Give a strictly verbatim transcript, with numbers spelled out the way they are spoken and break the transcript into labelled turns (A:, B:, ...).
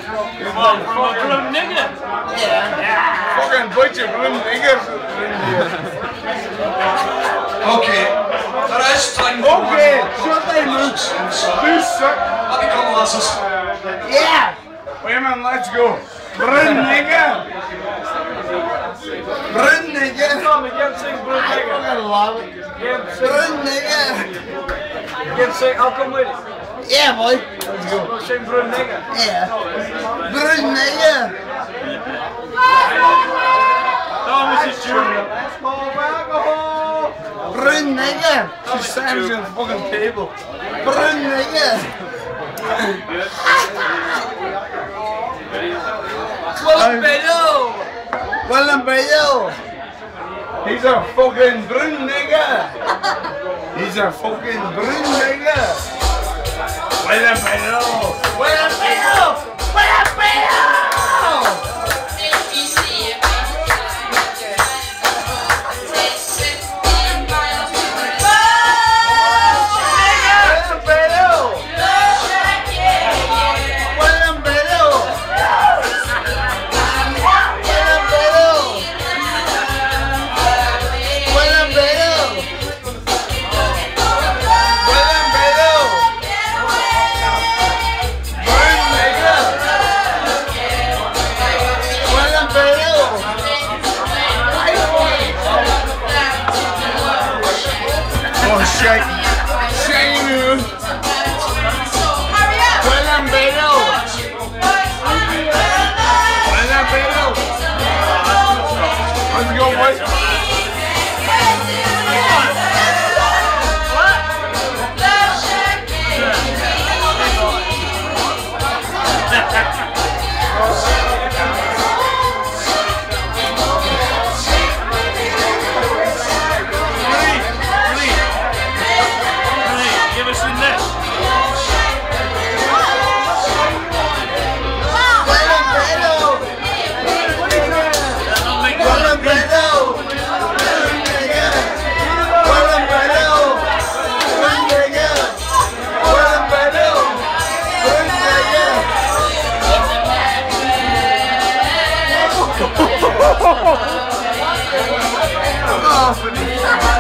A: Well, from a nigger.
B: Yeah. Fucking butcher, blum nigger.
C: Okay. There is time.
B: Okay, shut down, Luke. Loose, sir.
C: Let me come, lasses.
B: Yeah. Wait a minute, let's go. Brun nigger. Brun nigger.
A: Come on, get sing Brun nigger.
B: I love it. Brun nigger.
A: Get sing, I'll come with it.
B: Yeah, boy. Let's go.
A: Sing Brun nigger.
B: Yeah. Brun nigger.
A: Thomas is true.
B: Brun nigger. She stands on the fucking table. Brun nigger.
A: Willem Bello.
B: Willem Bello. He's a fucking brun nigger. He's a fucking brun nigger. Willem Bello. Willem Bello. Willem Bello. Shake, shake you. Willem Bello. Willem Bello. Let's go, boys. Oh,